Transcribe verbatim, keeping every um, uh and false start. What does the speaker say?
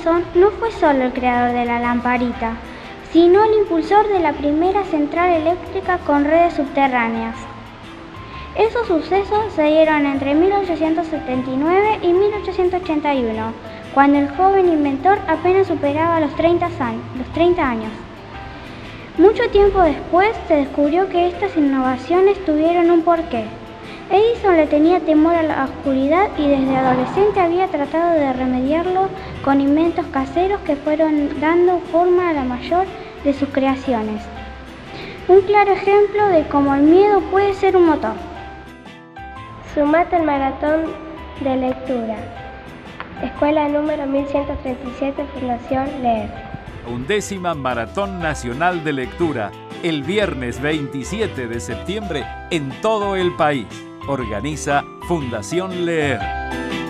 Edison no fue solo el creador de la lamparita, sino el impulsor de la primera central eléctrica con redes subterráneas. Esos sucesos se dieron entre mil ochocientos setenta y nueve y mil ochocientos ochenta y uno, cuando el joven inventor apenas superaba los treinta años. Mucho tiempo después se descubrió que estas innovaciones tuvieron un porqué. Edison le tenía temor a la oscuridad y desde adolescente había tratado de remediarlo con inventos caseros que fueron dando forma a la mayor de sus creaciones. Un claro ejemplo de cómo el miedo puede ser un motor. Sumate al maratón de lectura. Escuela número mil ciento treinta y siete, Fundación Leer. Undécima Maratón Nacional de Lectura, el viernes veintisiete de septiembre en todo el país. Organiza Fundación Leer.